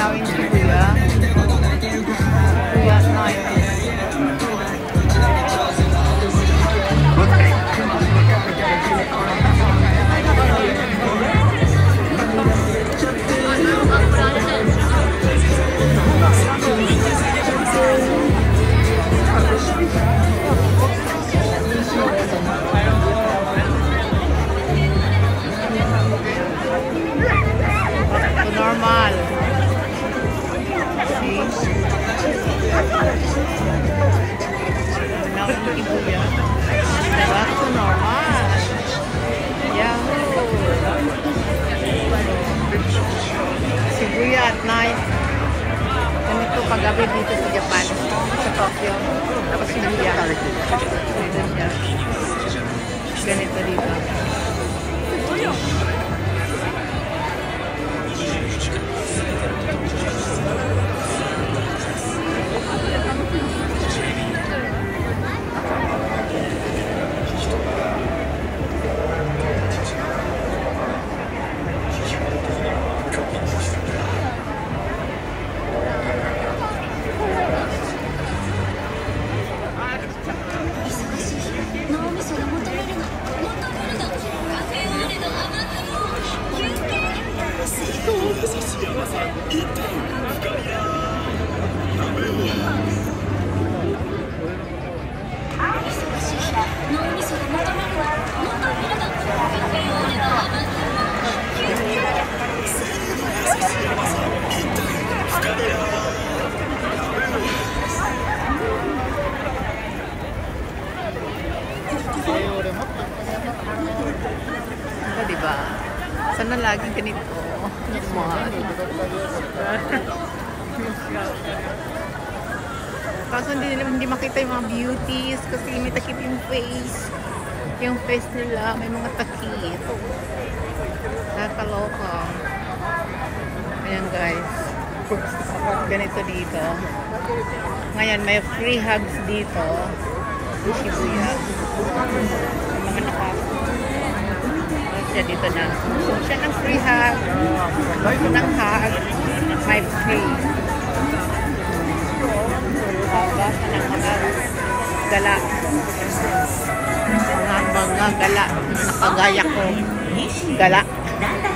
Tanawin si Kuya. Kuya night. Normal. Back to normal. Yahoo! Shibuya at night. Ganito paggabi dito sa Japan. Sa Tokyo. Tapos Shibuya. Dito siya. Ganito dito. Diba? Sana laging ganito. Kaso hindi makita yung mga beauties kasi may takip yung face. Yung face nila may mga takip. Nakakaloka. Ayan guys. Ganito dito. Ngayon may free hugs dito. Shibuya. Mga siya dito na. Siya ng free hug. Gusto ng hug. May free. Basta ng mga gala. Mga gala. Nakagaya ko. Gala.